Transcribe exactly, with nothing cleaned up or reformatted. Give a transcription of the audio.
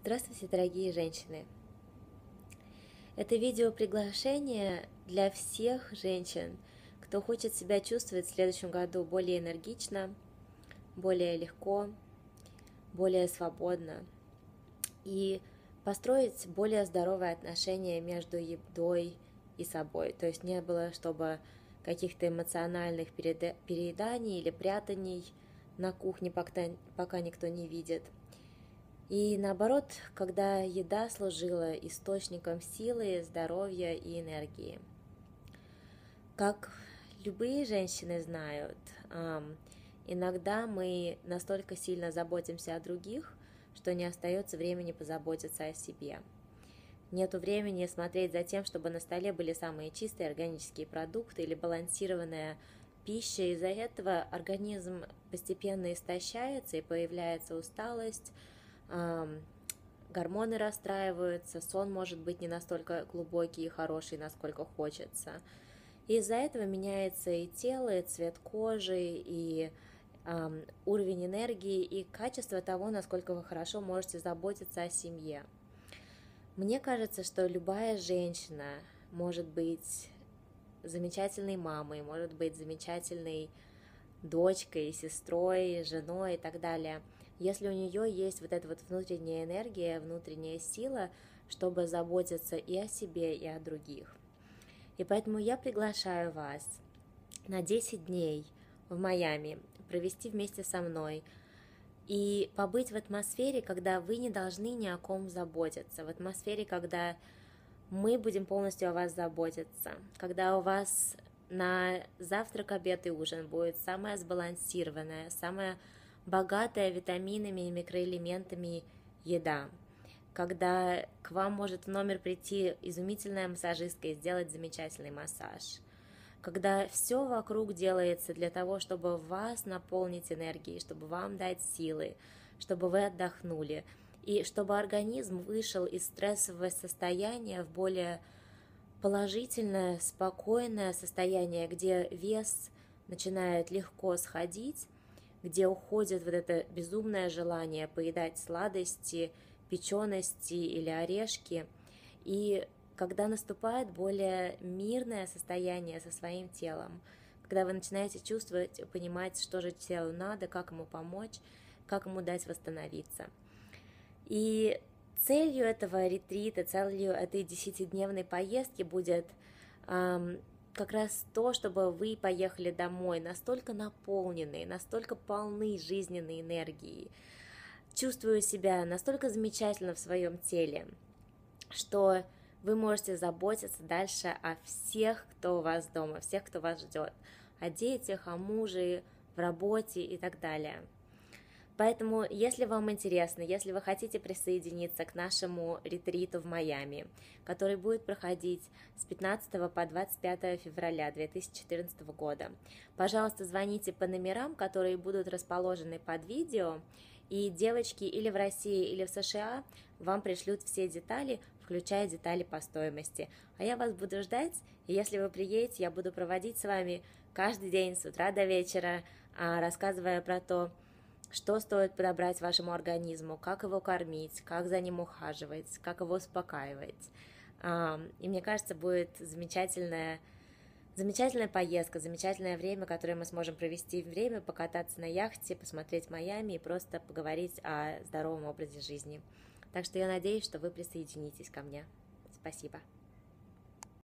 Здравствуйте, дорогие женщины! Это видео приглашение для всех женщин, кто хочет себя чувствовать в следующем году более энергично, более легко, более свободно и построить более здоровые отношения между едой и собой. То есть не было, чтобы каких-то эмоциональных перееданий или прятаний на кухне, пока, пока никто не видит. И наоборот, когда еда служила источником силы, здоровья и энергии. Как любые женщины знают, иногда мы настолько сильно заботимся о других, что не остается времени позаботиться о себе. Нету времени смотреть за тем, чтобы на столе были самые чистые органические продукты или балансированная пища. Из-за этого организм постепенно истощается и появляется усталость, гормоны расстраиваются, сон может быть не настолько глубокий и хороший, насколько хочется. И из-за этого меняется и тело, и цвет кожи, и э, уровень энергии, и качество того, насколько вы хорошо можете заботиться о семье. Мне кажется, что любая женщина может быть замечательной мамой, может быть замечательной дочкой, сестрой, женой и так далее, если у нее есть вот эта вот внутренняя энергия, внутренняя сила, чтобы заботиться и о себе, и о других. И поэтому я приглашаю вас на десять дней в Майами провести вместе со мной и побыть в атмосфере, когда вы не должны ни о ком заботиться, в атмосфере, когда мы будем полностью о вас заботиться, когда у вас на завтрак, обед и ужин будет самая сбалансированная, самая богатая витаминами и микроэлементами еда, когда к вам может в номер прийти изумительная массажистка и сделать замечательный массаж, когда все вокруг делается для того, чтобы вас наполнить энергией, чтобы вам дать силы, чтобы вы отдохнули, и чтобы организм вышел из стрессового состояния в более положительное, спокойное состояние, где вес начинает легко сходить, где уходит вот это безумное желание поедать сладости, печености или орешки. И когда наступает более мирное состояние со своим телом, когда вы начинаете чувствовать, понимать, что же телу надо, как ему помочь, как ему дать восстановиться. И целью этого ретрита, целью этой десятидневной поездки будет эм, как раз то, чтобы вы поехали домой настолько наполненные, настолько полны жизненной энергией, чувствуя себя настолько замечательно в своем теле, что вы можете заботиться дальше о всех, кто у вас дома, всех, кто вас ждет, о детях, о муже, в работе и так далее. Поэтому, если вам интересно, если вы хотите присоединиться к нашему ретриту в Майами, который будет проходить с пятнадцатого по двадцать пятое февраля две тысячи четырнадцатого года, пожалуйста, звоните по номерам, которые будут расположены под видео, и девочки или в России, или в США вам пришлют все детали, включая детали по стоимости. А я вас буду ждать, и если вы приедете, я буду проводить с вами каждый день с утра до вечера, рассказывая про то, что стоит подобрать вашему организму, как его кормить, как за ним ухаживать, как его успокаивать. И мне кажется, будет замечательная, замечательная поездка, замечательное время, которое мы сможем провести, время покататься на яхте, посмотреть Майами и просто поговорить о здоровом образе жизни. Так что я надеюсь, что вы присоединитесь ко мне. Спасибо.